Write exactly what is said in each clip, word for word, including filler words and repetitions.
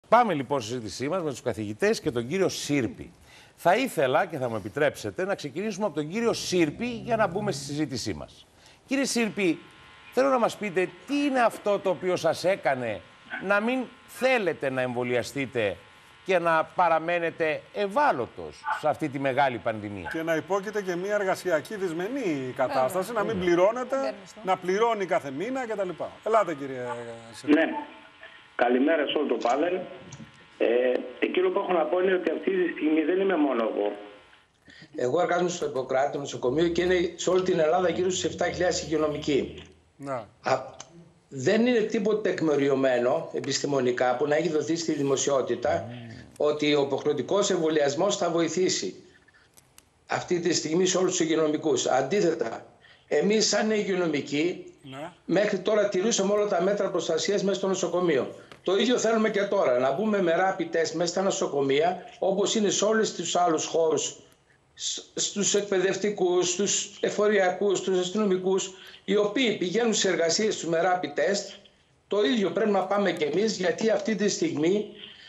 Πάμε λοιπόν στη συζήτησή μας με τους καθηγητές και τον κύριο Σύρπη. Θα ήθελα και θα μου επιτρέψετε να ξεκινήσουμε από τον κύριο Σύρπη για να μπούμε στη συζήτησή μας. Κύριε Σύρπη, θέλω να μας πείτε τι είναι αυτό το οποίο σας έκανε να μην θέλετε να εμβολιαστείτε και να παραμένετε ευάλωτος σε αυτή τη μεγάλη πανδημία. Και να υπόκειται και μια εργασιακή δυσμενή κατάσταση, να μην πληρώνετε, να πληρώνει κάθε μήνα κτλ. Ελάτε κύριε Σύρπη. Ναι. Καλημέρα σε όλο το πάνελ. Ε, εκείνο που έχω να πω είναι ότι αυτή τη στιγμή δεν είμαι μόνο εγώ. Εγώ εργάζομαι στο Ιπποκράτη νοσοκομείο και είναι σε όλη την Ελλάδα γύρω στους επτά χιλιάδες υγειονομικοί. Να. Α, δεν είναι τίποτα τεκμηριωμένο επιστημονικά που να έχει δοθεί στη δημοσιότητα mm. ότι ο υποχρεωτικός εμβολιασμός θα βοηθήσει αυτή τη στιγμή σε όλους τους υγειονομικούς. Αντίθετα, εμείς σαν υγειονομικοί ναι. μέχρι τώρα τηρούσαμε όλα τα μέτρα προστασίας μέσα στο νοσοκομείο. Το ίδιο θέλουμε και τώρα, να μπούμε με rapid test μέσα στα νοσοκομεία, όπως είναι σε όλους τους άλλους χώρους, στους εκπαιδευτικούς, στους εφοριακούς, στους αστυνομικούς, οι οποίοι πηγαίνουν σε εργασίες τους με rapid test. Το ίδιο πρέπει να πάμε και εμείς, γιατί αυτή τη στιγμή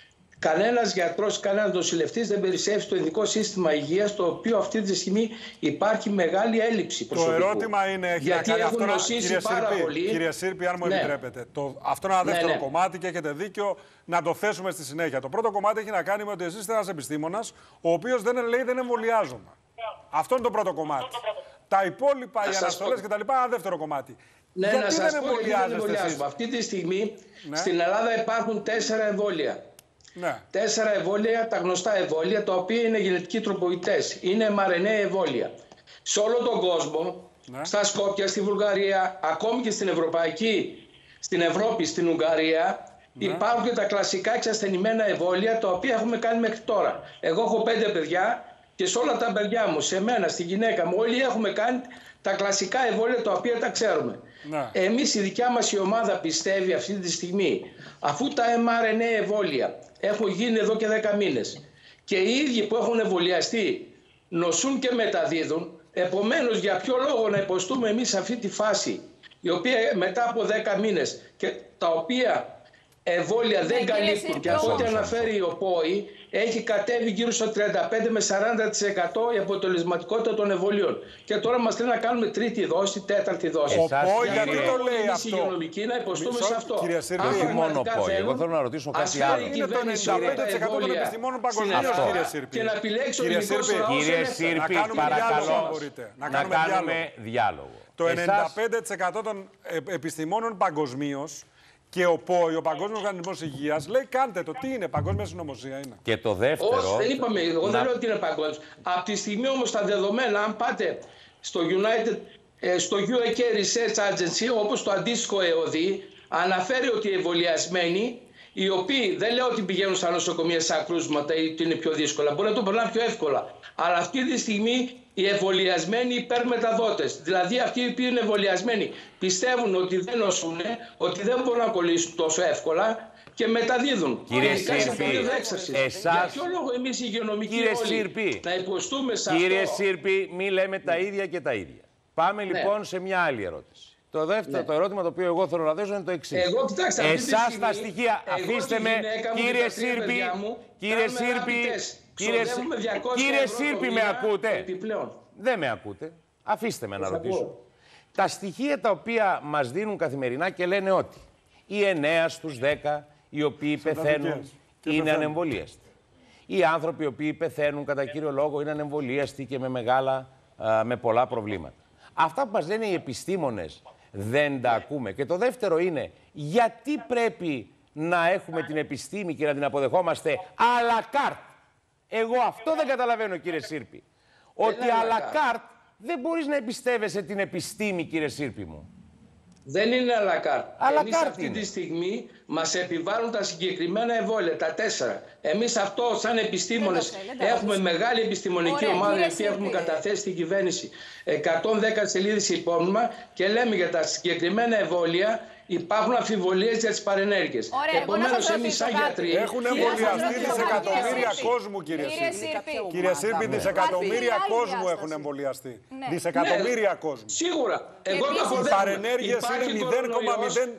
κανένας γιατρός, κανένας νοσηλευτής δεν περισσεύει στο ειδικό σύστημα υγείας, το οποίο αυτή τη στιγμή υπάρχει μεγάλη έλλειψη προσωπικού. Το ερώτημα είναι, έχει γιατί να κάνει έχουν αυτό, νοσήσει κύριε πάρα Σύρπη, πολύ. Κύριε Σύρπη, αν μου ναι. επιτρέπετε, το, αυτό είναι ένα δεύτερο ναι, ναι. κομμάτι και έχετε δίκιο να το θέσουμε στη συνέχεια. Το πρώτο κομμάτι έχει να κάνει με ότι εσείς είστε ένας επιστήμονας, ο οποίος δεν λέει δεν εμβολιάζομαι. Αυτό είναι το πρώτο κομμάτι. Τα υπόλοιπα, οι αναστολές κτλ. Ένα δεύτερο κομμάτι. Ναι, γιατί να δεν σας πω γιατί δεν εμβολιάζεστε? Αυτή τη στιγμή ναι. στην Ελλάδα υπάρχουν τέσσερα εμβόλια. Ναι. Τέσσερα εμβόλια, τα γνωστά εμβόλια, τα οποία είναι γενετικοί τροποποιητές. Είναι εμ αρ εν έι εμβόλια. Σε όλο τον κόσμο, ναι. στα Σκόπια, στη Βουλγαρία, ακόμη και στην Ευρωπαϊκή, στην Ευρώπη, στην Ουγγαρία, ναι. υπάρχουν και τα κλασικά εξασθενημένα εμβόλια, τα οποία έχουμε κάνει μέχρι τώρα. Εγώ έχω πέντε παιδιά και σε όλα τα παιδιά μου, σε μένα, στη γυναίκα μου, όλοι έχουμε κάνει τα κλασικά εμβόλια, τα οποία τα ξέρουμε. Ναι. Εμείς, η δικιά μας η ομάδα πιστεύει αυτή τη στιγμή, αφού τα εμ αρ εν έι εμβόλια έχουν γίνει εδώ και δέκα μήνες και οι ίδιοι που έχουν εμβολιαστεί νοσούν και μεταδίδουν, επομένως για ποιο λόγο να υποστούμε εμείς αυτή τη φάση, η οποία μετά από δέκα μήνες και τα οποία εμβόλια δεν καλύπτουν, και από ό,τι αναφέρει ο ΠΟΗ, έχει κατέβει γύρω στο τριάντα πέντε με σαράντα τοις εκατό η αποτελεσματικότητα των εμβολίων. Και τώρα μας λέει να κάνουμε τρίτη δόση, τέταρτη δόση. Ο ΠΟΗ γιατί το λέει αυτό? Οι υγειονομικοί να υποστούμε σε αυτό. Κύριε Σύρπη, όχι μόνο ΠΟΗ. Εγώ θέλω να ρωτήσω κάτι άλλο. Είναι το ενενήντα πέντε τοις εκατό των επιστημόνων παγκοσμίως, κύριε Σύρπη. Και να επιλέξει ο Κύριε Σύρπη, παρακαλώ να κάνουμε διάλογο. Το ενενήντα πέντε τοις εκατό των επιστημόνων παγκοσμίως και ο ΠΟΗ, ο Παγκόσμιος Οργανισμός Υγείας, λέει κάντε το. Τι είναι, παγκόσμια συνωμοσία είναι? Και το δεύτερο... Όχι, δεν είπαμε, εγώ να... δεν λέω ότι είναι παγκόσμιο. Από τη στιγμή όμως τα δεδομένα, αν πάτε στο, United, στο γιου έι κέι Research Agency, όπως το αντίστοιχο ΕΟΔΗ, αναφέρει ότι οι εμβολιασμένοι, οι οποίοι δεν λέω ότι πηγαίνουν στα νοσοκομεία σαν κρούσματα ή ότι είναι πιο δύσκολα, μπορεί να το περνάνε πιο εύκολα. Αλλά αυτή τη στιγμή οι εμβολιασμένοι υπερμεταδότες, δηλαδή αυτοί οι οποίοι είναι εμβολιασμένοι, πιστεύουν ότι δεν νοσούν, ότι δεν μπορούν να κολλήσουν τόσο εύκολα και μεταδίδουν. Κύριε Σύρπη, εσάς... Για ποιο λόγο εμείς οι υγειονομικοί κύριε όλοι Σύρπη, να υποστούμε σε κύριε αυτό? Κύριε Σύρπη, μη λέμε τα ίδια και τα ίδια. Πάμε ναι. λοιπόν σε μια άλλη ερώτηση. Το δεύτερο, ναι. το ερώτημα το οποίο εγώ θέλω να θέσω είναι το εξής. Εγώ, κοιτάξτε, αυτή εσάς στιγμή, τα στοιχεία, αφήστε με, κύριε Σύρπη, κύριε Σύρπη, κύριε, κύριε Σύρπη, με ακούτε? Επιπλέον. Δεν με ακούτε. Αφήστε με να ρωτήσω. Τα στοιχεία τα οποία μας δίνουν καθημερινά και λένε ότι οι εννέα στους δέκα οι οποίοι πεθαίνουν είναι ανεμβολίαστοι. Οι άνθρωποι οι οποίοι πεθαίνουν κατά κύριο λόγο είναι ανεμβολίαστοι και με μεγάλα, α, με πολλά προβλήματα. Αυτά που μας λένε οι επιστήμονες δεν τα ακούμε. Και το δεύτερο είναι, γιατί πρέπει να έχουμε την επιστήμη και να την αποδεχόμαστε à la carte? Εγώ αυτό δεν καταλαβαίνω, κύριε Σύρπη. Ότι à la carte δεν μπορείς να εμπιστεύεσαι την επιστήμη, κύριε Σύρπη μου. Δεν είναι à la carte. À la Εμείς carte αυτή είναι. τη στιγμή μας επιβάλλουν τα συγκεκριμένα εμβόλια, τα τέσσερα. Εμείς αυτό σαν επιστήμονες έχουμε το μεγάλη επιστημονική Ωραία, ομάδα η οποία έχουμε καταθέσει στην κυβέρνηση εκατόν δέκα σελίδες υπόμνημα και λέμε για τα συγκεκριμένα εμβόλια υπάρχουν αμφιβολίες για τις παρενέργειες. Επομένως, εμείς σαν γιατροί... Έχουν εμβολιαστεί δισεκατομμύρια κόσμου, κύριε Σύρπη. Κύριε Σύρπη, δισεκατομμύρια κόσμου έχουν εμβολιαστεί. Δισεκατομμύρια κόσμου. Σίγουρα. Εγώ το αποδέχομαι. Οι παρενέργειες είναι μηδέν κόμμα μηδέν.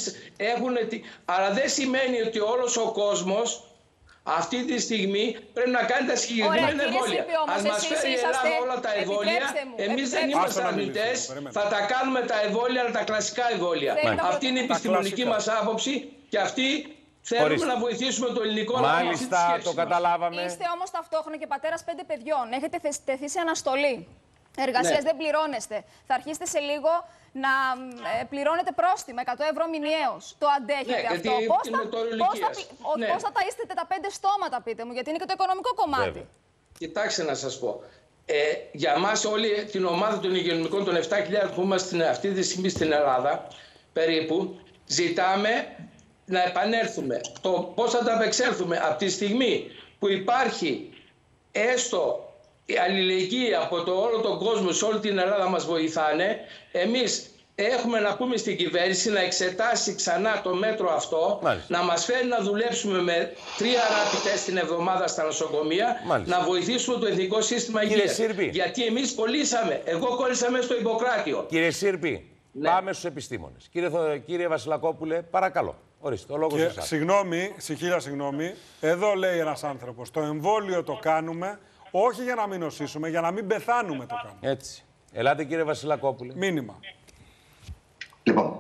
Αλλά δεν σημαίνει ότι όλος ο κόσμος αυτή τη στιγμή πρέπει να κάνει τα συγκεκριμένα εμβόλια. Ας μας φέρει η Ελλάδα όλα τα εμβόλια. Εμείς δεν είμαστε αρνητές. Θα τα κάνουμε τα εμβόλια, αλλά τα κλασικά εμβόλια. Αυτή είναι η επιστημονική μας άποψη και αυτή θέλουμε να βοηθήσουμε το ελληνικό λαό. Μάλιστα, το καταλάβαμε. Είστε όμως ταυτόχρονα και πατέρας πέντε παιδιών. Έχετε τεθεί σε αναστολή εργασίας, δεν πληρώνεστε. Θα αρχίσετε σε λίγο να ε, πληρώνετε πρόστιμα, εκατό ευρώ μηνιαίως. Το αντέχετε ναι, αυτό? Πώς θα, πώς, θα, ναι. πώς θα ταΐστετε τα πέντε στόματα, πείτε μου, γιατί είναι και το οικονομικό κομμάτι. Βέβαια. Κοιτάξτε να σας πω. Ε, για μας όλη την ομάδα των υγειονομικών των επτά χιλιάδες που είμαστε αυτή τη στιγμή στην Ελλάδα, περίπου, ζητάμε να επανέλθουμε. Το πώς θα τα απεξέλθουμε από τη στιγμή που υπάρχει έστω η αλληλεγγύη από το όλο τον κόσμο, σε όλη την Ελλάδα μας βοηθάνε. Εμείς έχουμε να πούμε στην κυβέρνηση να εξετάσει ξανά το μέτρο αυτό, μάλιστα, να μας φέρει να δουλέψουμε με τρία rapid test την εβδομάδα στα νοσοκομεία, μάλιστα, να βοηθήσουμε το εθνικό σύστημα υγείας. Γιατί εμείς κολλήσαμε. Εγώ κόλλησα μέσα στο Ιπποκράτιο. Κύριε Σύρπη, ναι, πάμε στους επιστήμονες. Κύριε, κύριε Βασιλακόπουλε, παρακαλώ. Ορίστε, ο λόγος και, εσάς. Συγγνώμη, συγχύλα συγγνώμη. Εδώ λέει ένας άνθρωπος, το εμβόλιο το κάνουμε όχι για να μην νοσήσουμε, για να μην πεθάνουμε το κάνουμε. Έτσι. Ελάτε κύριε Βασιλακόπουλε. Μήνυμα. Λοιπόν,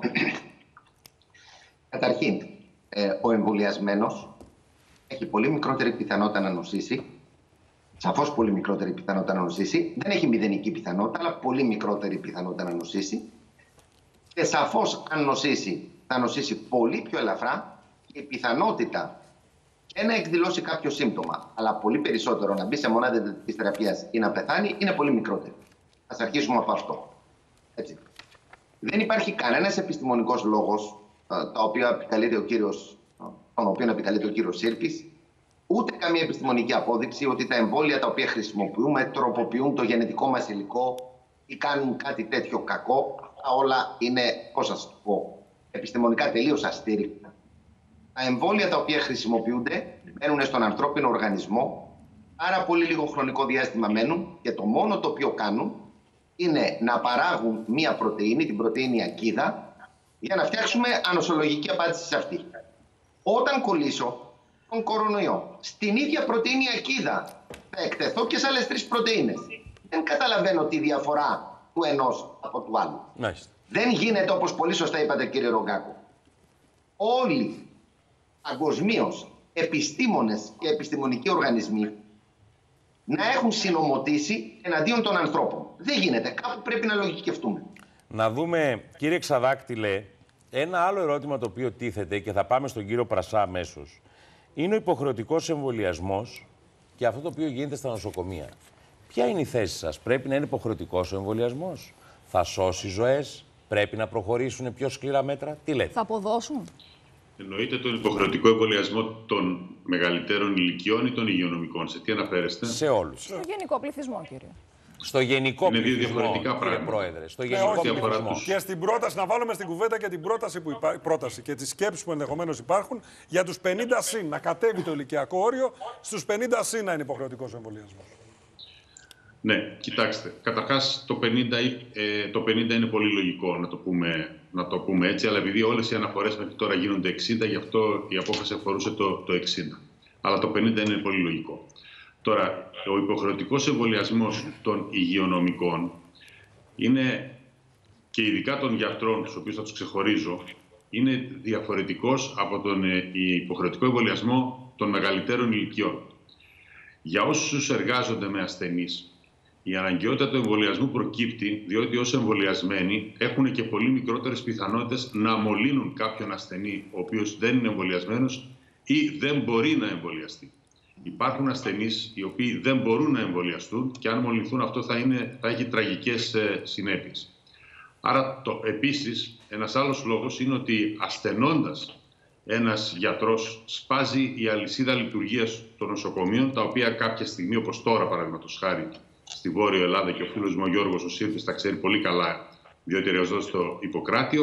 καταρχήν, ε, ο εμβολιασμένος έχει πολύ μικρότερη πιθανότητα να νοσήσει. Σαφώς πολύ μικρότερη πιθανότητα να νοσήσει. Δεν έχει μηδενική πιθανότητα, αλλά πολύ μικρότερη πιθανότητα να νοσήσει. Και σαφώς αν νοσήσει, θα νοσήσει πολύ πιο ελαφρά και η πιθανότητα και να εκδηλώσει κάποιο σύμπτωμα, αλλά πολύ περισσότερο να μπει σε μονάδα εντατικής θεραπείας ή να πεθάνει, είναι πολύ μικρότερο. Ας αρχίσουμε από αυτό. Έτσι. Δεν υπάρχει κανένας επιστημονικός λόγος, τα οποία επικαλείται ο κύριος, τον οποίο επικαλείται ο κύριος Σύρπης, ούτε καμία επιστημονική απόδειξη ότι τα εμβόλια τα οποία χρησιμοποιούμε τροποποιούν το γενετικό μας υλικό ή κάνουν κάτι τέτοιο κακό. Αυτά όλα είναι, πώς σας το πω, επιστημονικά τελείως αστήρικτα. Τα εμβόλια τα οποία χρησιμοποιούνται μένουν στον ανθρώπινο οργανισμό, πάρα πολύ λίγο χρονικό διάστημα μένουν και το μόνο το οποίο κάνουν είναι να παράγουν μία πρωτεΐνη, την πρωτεΐνη ακίδα, για να φτιάξουμε ανοσολογική απάντηση σε αυτή. Όταν κολλήσω τον κορονοϊό, στην ίδια πρωτεΐνη ακίδα θα εκτεθώ και σε άλλες τρεις πρωτεΐνες. Δεν καταλαβαίνω τη διαφορά του ενός από του άλλου. Nice. Δεν γίνεται, όπως πολύ σωστά είπατε κύριε Ρογκάκο, όλοι παγκοσμίως επιστήμονες και επιστημονικοί οργανισμοί να έχουν συνομωτήσει εναντίον των ανθρώπων. Δεν γίνεται. Κάπου πρέπει να λογικευτούμε. Να δούμε, κύριε Ξαδάκτυλε, ένα άλλο ερώτημα το οποίο τίθεται και θα πάμε στον κύριο Πρασά αμέσως. Είναι ο υποχρεωτικός εμβολιασμός και αυτό το οποίο γίνεται στα νοσοκομεία. Ποια είναι η θέση σας? Πρέπει να είναι υποχρεωτικός ο εμβολιασμός? Θα σώσει ζωές? Πρέπει να προχωρήσουν πιο σκληρά μέτρα? Τι λέτε? Θα αποδώσουν? Εννοείται τον υποχρεωτικό εμβολιασμό των μεγαλύτερων ηλικιών ή των υγειονομικών? Σε τι αναφέρεστε? Σε όλους. Στο γενικό πληθυσμό, κύριε. Στο γενικό είναι πληθυσμό, δύο διαφορετικά πράγματα. Πρόεδρε. Στο γενικό ε, πληθυσμό. Και στην πρόταση, να βάλουμε στην κουβέντα και την πρόταση, που υπά... πρόταση και τις σκέψεις που ενδεχομένως υπάρχουν για τους πενήντα συν. Να κατέβει το ηλικιακό όριο στους πενήντα συν να είναι υποχρεωτικός ο εμβολιασμός. Ναι, κοιτάξτε. Καταρχάς το πενήντα, ε, το πενήντα είναι πολύ λογικό να το, πούμε, να το πούμε έτσι, αλλά επειδή όλες οι αναφορές μέχρι τώρα γίνονται εξήντα, γι' αυτό η απόφαση αφορούσε το, το εξήντα. Αλλά το πενήντα είναι πολύ λογικό. Τώρα, ο υποχρεωτικός εμβολιασμός των υγειονομικών είναι, και ειδικά των γιατρών, τους οποίους θα τους ξεχωρίζω, είναι διαφορετικός από τον υποχρεωτικό εμβολιασμό των μεγαλύτερων ηλικιών. Για όσους εργάζονται με ασθενείς, η αναγκαιότητα του εμβολιασμού προκύπτει διότι ως εμβολιασμένοι έχουν και πολύ μικρότερες πιθανότητες να μολύνουν κάποιον ασθενή, ο οποίος δεν είναι εμβολιασμένος ή δεν μπορεί να εμβολιαστεί. Υπάρχουν ασθενείς οι οποίοι δεν μπορούν να εμβολιαστούν και αν μολυνθούν αυτό θα, είναι, θα έχει τραγικές ε, συνέπειες. Άρα το, επίσης ένας άλλος λόγος είναι ότι ασθενώντας ένας γιατρός σπάζει η αλυσίδα λειτουργίας των νοσοκομείων, τα οποία κάποια στιγμή, όπως τώρα παραδείγματος χάρη στη Βόρεια Ελλάδα, και ο φίλος μου ο Γιώργος ο Σύρπης τα ξέρει πολύ καλά, διότι εργαζόταν στο Ιπποκράτιο,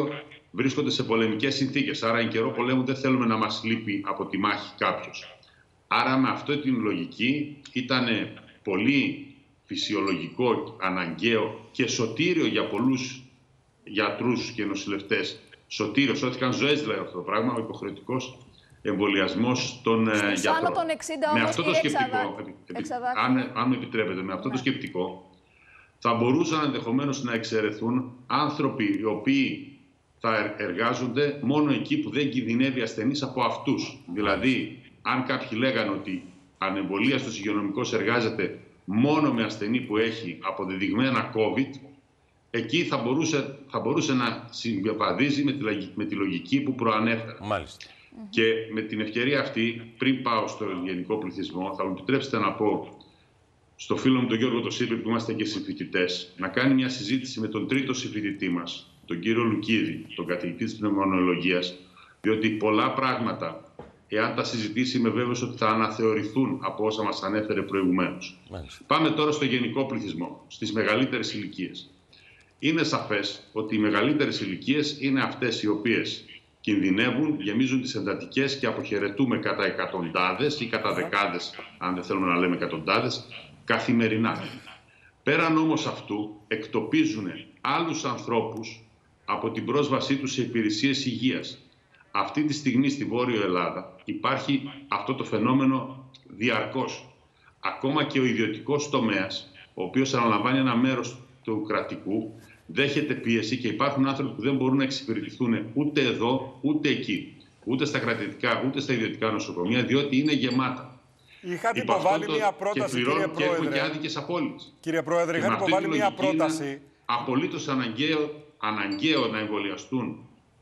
βρίσκονται σε πολεμικές συνθήκες. Άρα, εν καιρό πολέμου δεν θέλουμε να μας λείπει από τη μάχη κάποιος. Άρα, με αυτή την λογική ήταν πολύ φυσιολογικό, αναγκαίο και σωτήριο για πολλούς γιατρούς και νοσηλευτές. Σωτήριο, σώθηκαν ζωές δηλαδή αυτό το πράγμα, ο υποχρεωτικός εμβολιασμός των γιατρών. Άνω των εξήντα όμως, με αυτό το σκεπτικό, εξαδά... αν, αν μου επιτρέπετε, με αυτό ναι. το σκεπτικό, θα μπορούσαν ενδεχομένως να εξαιρεθούν άνθρωποι οι οποίοι θα εργάζονται μόνο εκεί που δεν κινδυνεύει ασθενής από αυτούς. Δηλαδή, αν κάποιοι λέγανε ότι ανεμβολίαστος υγειονομικός εργάζεται μόνο με ασθενή που έχει αποδεδειγμένα COVID, εκεί θα μπορούσε, θα μπορούσε να συμβαδίζει με τη, με τη λογική που προανέφερα. Μάλιστα. Και με την ευκαιρία αυτή, πριν πάω στο γενικό πληθυσμό, θα μου επιτρέψετε να πω στο φίλο μου τον Γιώργο το Σύπρη, που είμαστε και συμφοιτητές, να κάνει μια συζήτηση με τον τρίτο συμφοιτητή μας, τον κύριο Λουκίδη, τον καθηγητή της πνευμονολογίας, διότι πολλά πράγματα, εάν τα συζητήσει, είμαι βέβαιος ότι θα αναθεωρηθούν από όσα μας ανέφερε προηγουμένως. Μάλιστα. Πάμε τώρα στο γενικό πληθυσμό, στις μεγαλύτερες ηλικίες. Είναι σαφές ότι οι μεγαλύτερες ηλικίες είναι αυτές οι οποίες κινδυνεύουν, γεμίζουν τις εντατικές και αποχαιρετούμε κατά εκατοντάδες ή κατά δεκάδες, αν δεν θέλουμε να λέμε εκατοντάδες, καθημερινά. Πέραν όμως αυτού, εκτοπίζουν άλλους ανθρώπους από την πρόσβασή τους σε υπηρεσίες υγείας. Αυτή τη στιγμή στη Βόρειο Ελλάδα υπάρχει αυτό το φαινόμενο διαρκώς. Ακόμα και ο ιδιωτικός τομέας, ο οποίος αναλαμβάνει ένα μέρος του κρατικού, δέχεται πίεση και υπάρχουν άνθρωποι που δεν μπορούν να εξυπηρετηθούν ούτε εδώ ούτε εκεί. Ούτε στα κρατικά ούτε στα ιδιωτικά νοσοκομεία, διότι είναι γεμάτα. Είχατε υποβάλει μια πρόταση, και κύριε Πρόεδρε. Και έχουν και άδικες απώλειες. Κύριε Πρόεδρε, είχατε υποβάλει μια πρόταση. Απολύτως αναγκαίο, αναγκαίο να εμβολιαστούν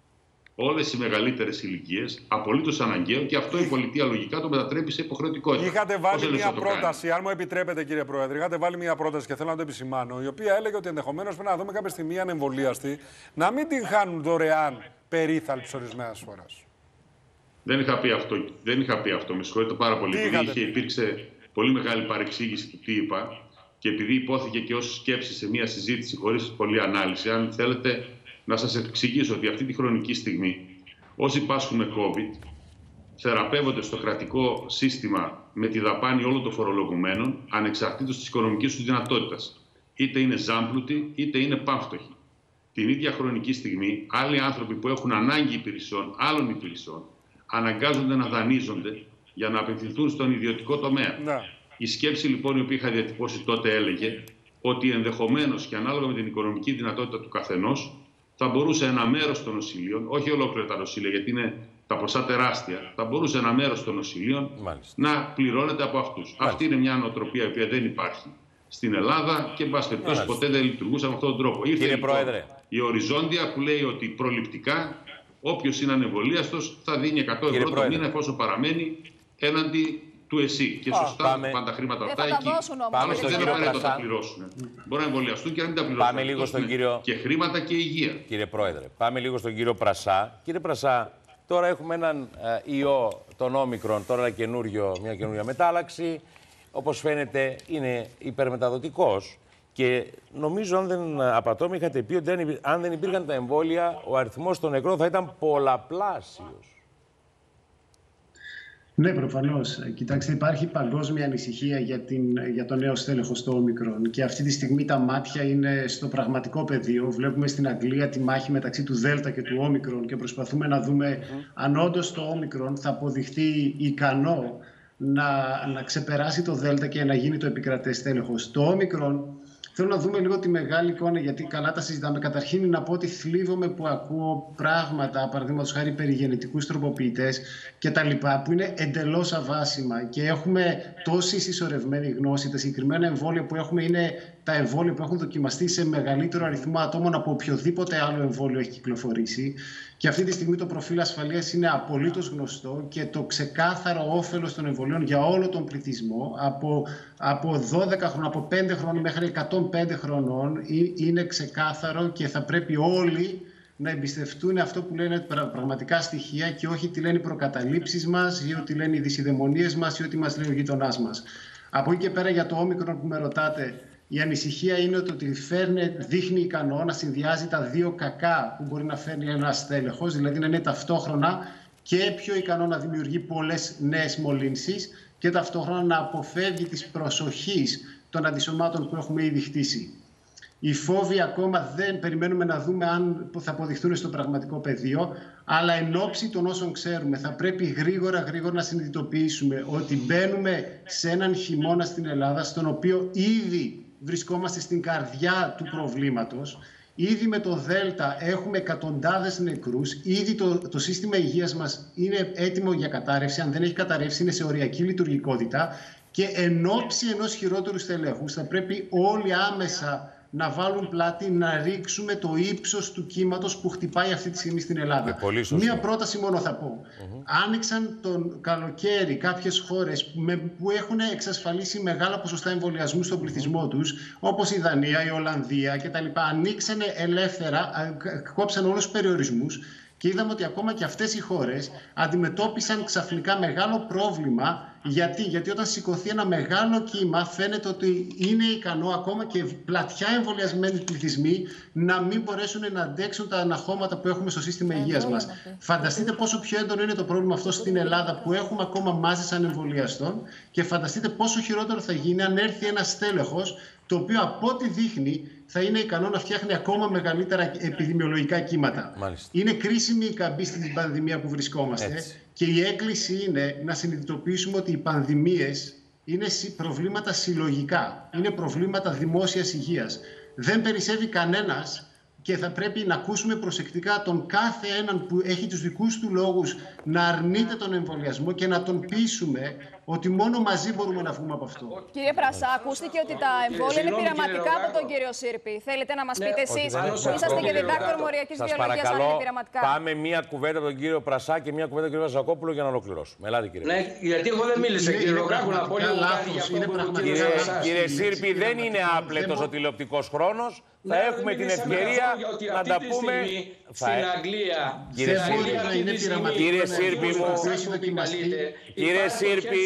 όλες οι μεγαλύτερες ηλικίες, απολύτως αναγκαίο, και αυτό η πολιτεία λογικά το μετατρέπει σε υποχρεωτικότητα. Είχατε βάλει μια πρόταση, αν μου επιτρέπετε κύριε Πρόεδρε, είχατε βάλει μια πρόταση και θέλω να το επισημάνω, η οποία έλεγε ότι ενδεχομένως πρέπει να δούμε κάποια στιγμή ανεμβολίαστοι να μην την χάνουν δωρεάν περίθαλψη ορισμένες φορές. Δεν είχα πει αυτό, δεν είχα πει αυτό, με συγχωρείτε πάρα πολύ. Επειδή είχε, υπήρξε πολύ μεγάλη παρεξήγηση του τι είπα και επειδή υπόθηκε και ως σκέψη σε μια συζήτηση χωρίς πολλή ανάλυση, αν θέλετε να σας εξηγήσω ότι αυτή τη χρονική στιγμή όσοι πάσχουν με COVID θεραπεύονται στο κρατικό σύστημα με τη δαπάνη όλων των φορολογουμένων ανεξαρτήτως της οικονομικής τους δυνατότητας. Είτε είναι ζάμπλουτοι είτε είναι πάμφτωχοι. Την ίδια χρονική στιγμή άλλοι άνθρωποι που έχουν ανάγκη υπηρεσιών, άλλων υπηρεσιών, αναγκάζονται να δανείζονται για να απευθυνθούν στον ιδιωτικό τομέα. Ναι. Η σκέψη λοιπόν η οποία είχα διατυπώσει τότε έλεγε ότι ενδεχομένως και ανάλογα με την οικονομική δυνατότητα του καθενός θα μπορούσε ένα μέρος των νοσηλείων, όχι ολόκληρα τα νοσηλεία γιατί είναι τα ποσά τεράστια, θα μπορούσε ένα μέρος των νοσηλείων Μάλιστα. να πληρώνεται από αυτούς. Μάλιστα. Αυτή είναι μια νοοτροπία η οποία δεν υπάρχει στην Ελλάδα και εν πάση περιπτώσει ποτέ δεν λειτουργούσε με αυτόν τον τρόπο. Ήρθε λοιπόν η οριζόντια που λέει ότι προληπτικά όποιος είναι ανεμβολίαστος θα δίνει εκατό ευρώ το μήνα εφόσον παραμένει έναντι του ΕΣΥ. Και σωστά πάμε. Πάνε τα χρήματα αυτά εκεί. Πάμε στον δεν απαραίτητο να τα πληρώσουν. Μπορεί να εμβολιαστούν και να μην τα πληρώσουν. Πάμε λίγο στον κύριο... Και χρήματα και υγεία. Κύριε Πρόεδρε, πάμε λίγο στον κύριο Πρασά. Κύριε Πρασά, τώρα έχουμε έναν ε, ιό, τον Όμικρον, τώρα ένα καινούριο, μια καινούρια μετάλλαξη. Όπως φαίνεται είναι υπερμεταδοτικός. Και νομίζω, αν δεν απατώμε, είχατε πει ότι αν δεν υπήρχαν τα εμβόλια, ο αριθμός των νεκρών θα ήταν πολλαπλάσιος. Ναι, προφανώς. Κοιτάξτε, υπάρχει παγκόσμια ανησυχία για, την, για το νέο στέλεχος του Όμικρον και αυτή τη στιγμή τα μάτια είναι στο πραγματικό πεδίο. Βλέπουμε στην Αγγλία τη μάχη μεταξύ του Δέλτα και του Όμικρον και προσπαθούμε να δούμε mm. αν όντως το Όμικρον θα αποδειχθεί ικανό να, να ξεπεράσει το Δέλτα και να γίνει το επικρατές στέλεχος. Το Όμικρον, θέλω να δούμε λίγο τη μεγάλη εικόνα, γιατί καλά τα συζητάμε. Καταρχήν να πω ότι θλίβομαι που ακούω πράγματα, παραδείγματος χάρη περί γενετικούς τροποποιητές κτλ. Που είναι εντελώς αβάσιμα και έχουμε τόση συσσωρευμένη γνώση. Τα συγκεκριμένα εμβόλια που έχουμε είναι τα εμβόλια που έχουν δοκιμαστεί σε μεγαλύτερο αριθμό ατόμων από οποιοδήποτε άλλο εμβόλιο έχει κυκλοφορήσει. Και αυτή τη στιγμή το προφίλ ασφαλείας είναι απολύτως γνωστό και το ξεκάθαρο όφελος των εμβολίων για όλο τον πληθυσμό από, από δώδεκα χρόνων, από πέντε χρόνων μέχρι εκατόν πέντε χρονών είναι ξεκάθαρο και θα πρέπει όλοι να εμπιστευτούν αυτό που λένε πραγματικά στοιχεία και όχι τι λένε οι προκαταλήψεις μας ή ότι λένε οι δυσιδαιμονίες μας ή ότι μας λέει ο γείτονάς μας. Από εκεί και πέρα για το Όμικρον που με ρωτάτε, Η ανησυχία είναι ότι φέρνει, δείχνει ικανό να συνδυάζει τα δύο κακά που μπορεί να φέρνει ένας στέλεχος, δηλαδή να είναι ταυτόχρονα και πιο ικανό να δημιουργεί πολλές νέες μολύνσεις και ταυτόχρονα να αποφεύγει της προσοχής των αντισωμάτων που έχουμε ήδη χτίσει. Οι φόβοι ακόμα δεν περιμένουμε να δούμε αν θα αποδειχθούν στο πραγματικό πεδίο, αλλά εν ώψη των όσων ξέρουμε θα πρέπει γρήγορα γρήγορα να συνειδητοποιήσουμε ότι μπαίνουμε σε έναν χειμώνα στην Ελλάδα, στον οποίο ήδη βρισκόμαστε στην καρδιά του προβλήματος. Ήδη με το Δέλτα έχουμε εκατοντάδες νεκρούς, ήδη το, το σύστημα υγείας μας είναι έτοιμο για κατάρρευση, αν δεν έχει καταρρεύσει είναι σε οριακή λειτουργικότητα και εν ώψη ενός χειρότερου στελέχους θα πρέπει όλοι άμεσα να βάλουν πλάτη, να ρίξουμε το ύψος του κύματος που χτυπάει αυτή τη στιγμή στην Ελλάδα. Μία πρόταση μόνο θα πω. Mm-hmm. Άνοιξαν τον καλοκαίρι κάποιες χώρες που έχουν εξασφαλίσει μεγάλα ποσοστά εμβολιασμού στον πληθυσμό mm-hmm. τους, όπως η Δανία, η Ολλανδία κτλ. Ανοίξανε ελεύθερα, κόψαν όλους τους περιορισμούς και είδαμε ότι ακόμα και αυτές οι χώρες αντιμετώπισαν ξαφνικά μεγάλο πρόβλημα. Γιατί? Γιατί όταν σηκωθεί ένα μεγάλο κύμα φαίνεται ότι είναι ικανό ακόμα και πλατιά εμβολιασμένοι πληθυσμοί να μην μπορέσουν να αντέξουν τα αναχώματα που έχουμε στο σύστημα υγείας μας. Φανταστείτε πόσο πιο έντονο είναι το πρόβλημα αυτό στην Ελλάδα που έχουμε ακόμα μάζες ανεμβολιαστών και φανταστείτε πόσο χειρότερο θα γίνει αν έρθει ένα στέλεχος το οποίο από ό,τι δείχνει θα είναι ικανό να φτιάχνει ακόμα μεγαλύτερα επιδημιολογικά κύματα. Μάλιστα. Είναι κρίσιμη η καμπή στην πανδημία που βρισκόμαστε. Έτσι. Και η έκκληση είναι να συνειδητοποιήσουμε ότι οι πανδημίες είναι προβλήματα συλλογικά. Είναι προβλήματα δημόσιας υγείας. Δεν περισσεύει κανένας και θα πρέπει να ακούσουμε προσεκτικά τον κάθε έναν που έχει τους δικούς του λόγους να αρνείται τον εμβολιασμό και να τον πείσουμε ότι μόνο μαζί μπορούμε να βγούμε από αυτό. Κύριε Πρασά, ακούστηκε ότι τα εμβόλια είναι πειραματικά από τον κύριο Σύρπη. Θέλετε να μας πείτε εσείς που είσαστε και διδάκτορ μοριακής βιολογίας αν είναι πειραματικά? Πάμε μία κουβέντα από τον κύριο Πρασά και μία κουβέντα από τον κύριο Βασιλακόπουλο για να ολοκληρώσουμε. Ελάτε, κύριε. Ναι, γιατί εγώ δεν μίλησα, κύριε Ροκάκου, να πω λίγο κάτι για αυτό που κύριε, κύριε Σύρπη, δεν είναι άπλετος ο τηλεοπτικός χρόνος. Θα έχουμε την ευκαιρία να τα πούμε. Στην Αγγλία. Κύριε Σύρπη μου. Κύριε Σύρπη.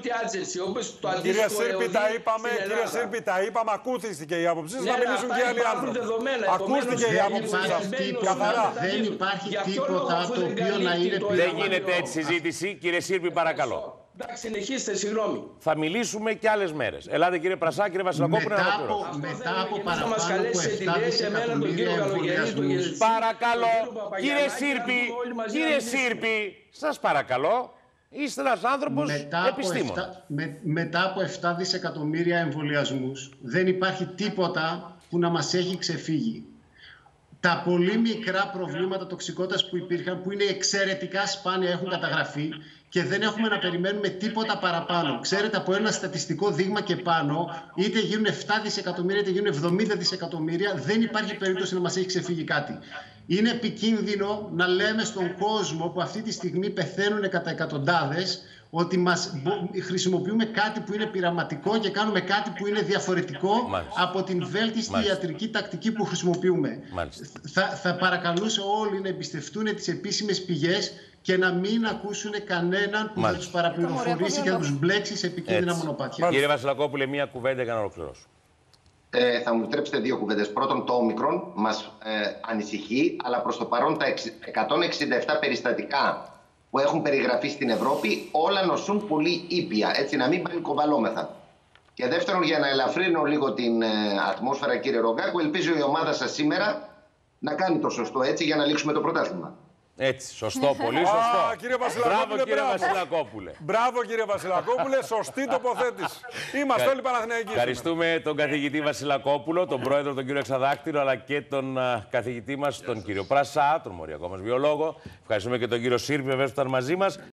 Κύριε Σύρπη, τα είπαμε. Κύριε Σύρπη, τα είπαμε. Ακούστηκε η άποψή σας. Να μιλήσουν και άλλοι άνθρωποι. Ακούστηκε η άποψή σας. Καθαρά. Δεν υπάρχει τίποτα το οποίο να είναι πειραματικό. Δεν γίνεται έτσι συζήτηση. Κύριε Σύρπη, παρακαλώ. Εντάξει, συνεχίστε, συγγνώμη. Θα μιλήσουμε και άλλες μέρες. Ελάτε, κύριε Πρασά, κύριε Βασιλακόπουλο, να ολοκληρώσουμε. Μετά από παραπάνω από επτά δισεκατομμύρια εμβολιασμούς. Παρακαλώ, κύριε Σύρπη, κύριε Σύρπη, σας παρακαλώ. Είστε ένας άνθρωπος επιστήμονα. Με, μετά από επτά δισεκατομμύρια εμβολιασμούς δεν υπάρχει τίποτα που να μας έχει ξεφύγει. Τα πολύ μικρά προβλήματα τοξικότητας που υπήρχαν, που είναι εξαιρετικά σπάνια, έχουν καταγραφεί και δεν έχουμε να περιμένουμε τίποτα παραπάνω. Ξέρετε, από ένα στατιστικό δείγμα και πάνω, είτε γίνουν επτά δισεκατομμύρια, είτε γίνουν εβδομήντα δισεκατομμύρια, δεν υπάρχει περίπτωση να μας έχει ξεφύγει κάτι. Είναι επικίνδυνο να λέμε στον κόσμο που αυτή τη στιγμή πεθαίνουν κατά εκατοντάδες ότι μας χρησιμοποιούμε κάτι που είναι πειραματικό και κάνουμε κάτι που είναι διαφορετικό Μάλιστα. από την βέλτιστη Μάλιστα. ιατρική τακτική που χρησιμοποιούμε. Θα, θα παρακαλούσα όλοι να εμπιστευτούν τις επίσημες πηγές και να μην ακούσουν κανέναν που Μάλιστα. θα τους παραπληροφορήσει και να τους μπλέξει σε επικίνδυνα Έτσι. μονοπάτια. Κύριε Βασιλακόπουλε, μία κουβέντα για να ολοκληρώσω. Ε, θα μου επιτρέψετε δύο κουβέντες. Πρώτον, το όμικρον μας ε, ανησυχεί, αλλά προς το παρόν τα εκατόν εξήντα επτά περιστατικά που έχουν περιγραφεί στην Ευρώπη, όλα νοσούν πολύ ήπια, έτσι να μην πανικοβαλόμεθα. Και δεύτερον, για να ελαφρύνω λίγο την ε, ατμόσφαιρα, κύριε Ρογκάκου, ελπίζω η ομάδα σας σήμερα να κάνει το σωστό έτσι για να λήξουμε το πρωτάθλημα. Έτσι, σωστό, πολύ σωστό. Α, κύριε Μπράβο, κύριε μπράβο. Βασιλακόπουλε. Μπράβο, κύριε Βασιλακόπουλε, σωστή τοποθέτηση. Είμαστε Κα... όλοι Παναθηναϊκοί. Ευχαριστούμε τον καθηγητή Βασιλακόπουλο, τον πρόεδρο τον κύριο Εξαδάκτυλο, αλλά και τον uh, καθηγητή μας, τον κύριο Πρασά, τον μοριακό μας βιολόγο. Ευχαριστούμε και τον κύριο Σύρπη, βεβαίως που ήταν μαζί μας.